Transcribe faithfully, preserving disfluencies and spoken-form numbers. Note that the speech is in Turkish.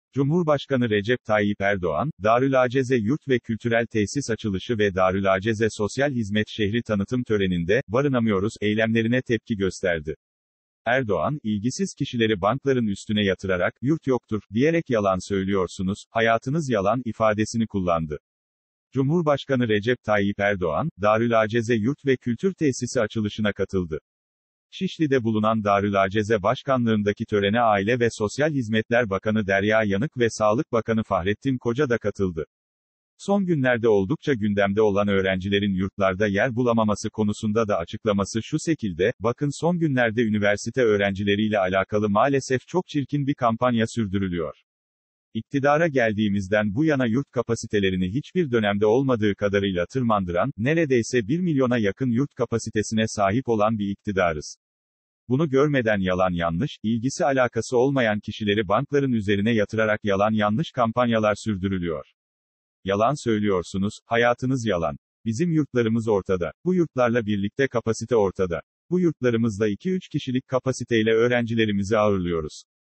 Cumhurbaşkanı Recep Tayyip Erdoğan, Darülaceze Yurt ve Kültürel Tesis açılışı ve Darülaceze Sosyal Hizmet Şehri tanıtım töreninde, "Barınamıyoruz" eylemlerine tepki gösterdi. Erdoğan, ilgisiz kişileri bankların üstüne yatırarak, "Yurt yoktur" diyerek "Yalan söylüyorsunuz, hayatınız yalan" ifadesini kullandı. Cumhurbaşkanı Recep Tayyip Erdoğan, Darülaceze Yurt ve Kültür Tesisi açılışına katıldı. Şişli'de bulunan Darülaceze Başkanlığındaki törene Aile ve Sosyal Hizmetler Bakanı Derya Yanık ve Sağlık Bakanı Fahrettin Koca da katıldı. Son günlerde oldukça gündemde olan öğrencilerin yurtlarda yer bulamaması konusunda da açıklaması şu şekilde: "Bakın, son günlerde üniversite öğrencileriyle alakalı maalesef çok çirkin bir kampanya sürdürülüyor. İktidara geldiğimizden bu yana yurt kapasitelerini hiçbir dönemde olmadığı kadarıyla tırmandıran, neredeyse bir milyona yakın yurt kapasitesine sahip olan bir iktidarız. Bunu görmeden yalan yanlış, ilgisi alakası olmayan kişileri bankların üzerine yatırarak yalan yanlış kampanyalar sürdürülüyor. Yalan söylüyorsunuz, hayatınız yalan. Bizim yurtlarımız ortada. Bu yurtlarla birlikte kapasite ortada. Bu yurtlarımızda iki üç kişilik kapasiteyle öğrencilerimizi ağırlıyoruz.